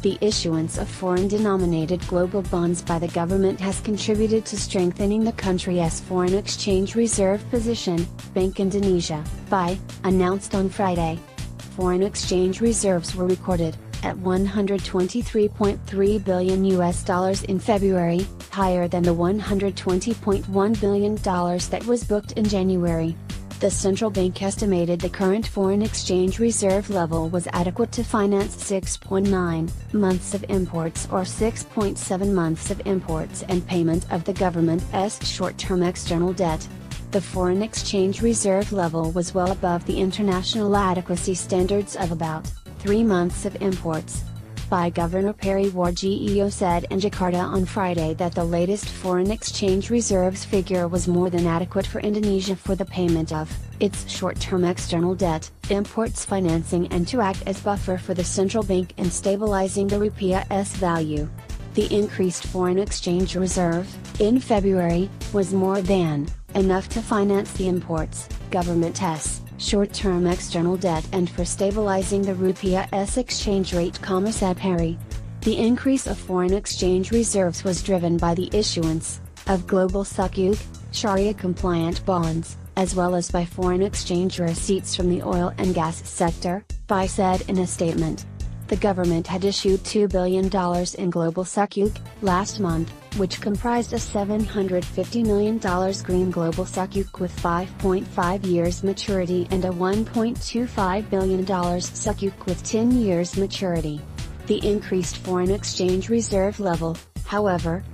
The issuance of foreign-denominated global bonds by the government has contributed to strengthening the country's foreign exchange reserve position, Bank Indonesia, announced on Friday. Foreign exchange reserves were recorded at $123.3 billion in February, higher than the $120.1 billion that was booked in January. The central bank estimated the current foreign exchange reserve level was adequate to finance 6.9 months of imports or 6.7 months of imports and payment of the government's short-term external debt. The foreign exchange reserve level was well above the international adequacy standards of about 3 months of imports. Governor Perry-Warjiyo said in Jakarta on Friday that the latest foreign exchange reserves figure was more than adequate for Indonesia for the payment of its short-term external debt, imports financing and to act as buffer for the central bank in stabilizing the rupiah's value. The increased foreign exchange reserve, in February, was more than enough to finance the imports, government's short-term external debt and for stabilizing the rupiah's exchange rate, said Perry. The increase of foreign exchange reserves was driven by the issuance of global sukuk, sharia-compliant bonds, as well as by foreign exchange receipts from the oil and gas sector, said in a statement. The government had issued $2 billion in global sukuk last month, which comprised a $750 million green global sukuk with 5.5 years maturity and a $1.25 billion sukuk with 10 years maturity. The increased foreign exchange reserve level, however,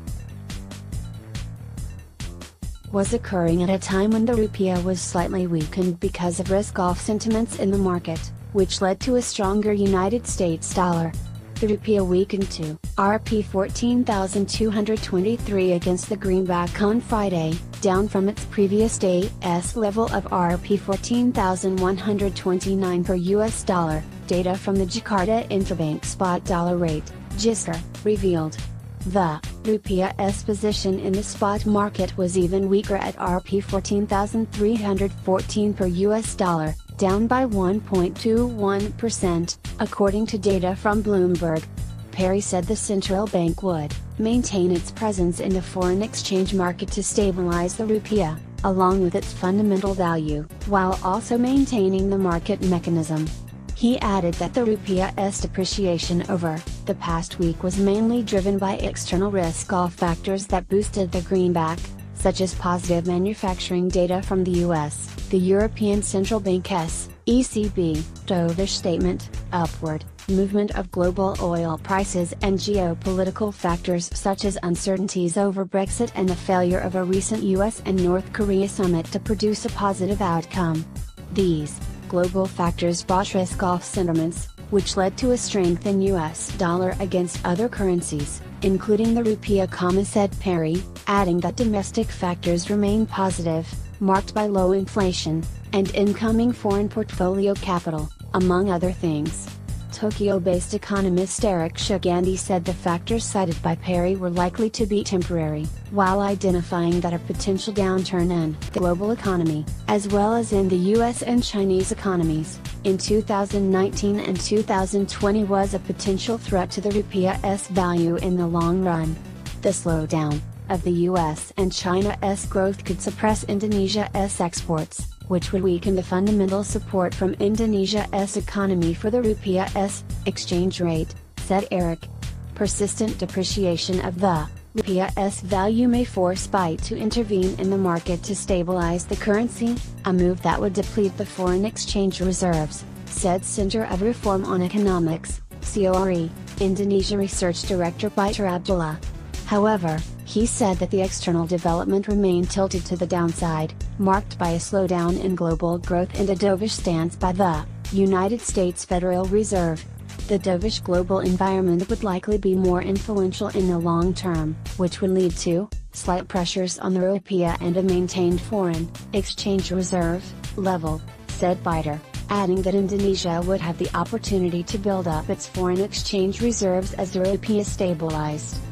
was occurring at a time when the rupiah was slightly weakened because of risk-off sentiments in the market, which led to a stronger United States dollar. The rupiah weakened to Rp 14,223 against the greenback on Friday, down from its previous day's level of Rp 14,129 per US dollar, data from the Jakarta Interbank Spot Dollar Rate, JISR, revealed. The rupiah's position in the spot market was even weaker at Rp 14,314 per US dollar, down by 1.21%, according to data from Bloomberg. Perry said the central bank would maintain its presence in the foreign exchange market to stabilize the rupiah, along with its fundamental value, while also maintaining the market mechanism. He added that the rupiah's depreciation over the past week was mainly driven by external risk-off factors that boosted the greenback, such as positive manufacturing data from the US, the European Central Bank's (ECB) dovish statement, upward movement of global oil prices and geopolitical factors such as uncertainties over Brexit and the failure of a recent US and North Korea summit to produce a positive outcome. These global factors brought risk-off sentiments, which led to a strength in US dollar against other currencies, including the rupiah, said Perry, adding that domestic factors remain positive, marked by low inflation, and incoming foreign portfolio capital, among other things. Tokyo-based economist Eric Shugandi said the factors cited by Perry were likely to be temporary, while identifying that a potential downturn in the global economy, as well as in the US and Chinese economies, in 2019 and 2020 was a potential threat to the rupiah's value in the long run. The slowdown of the US and China's growth could suppress Indonesia's exports, which would weaken the fundamental support from Indonesia's economy for the rupiah's exchange rate, said Eric. Persistent depreciation of the rupiah's value may force BITE to intervene in the market to stabilize the currency, a move that would deplete the foreign exchange reserves, said Center of Reform on Economics, CORE, Indonesia Research Director Biter Abdullah. However, he said that the external development remained tilted to the downside, marked by a slowdown in global growth and a dovish stance by the United States Federal Reserve. The dovish global environment would likely be more influential in the long term, which would lead to slight pressures on the rupiah and a maintained foreign exchange reserve level, said Biter, adding that Indonesia would have the opportunity to build up its foreign exchange reserves as the rupiah stabilized.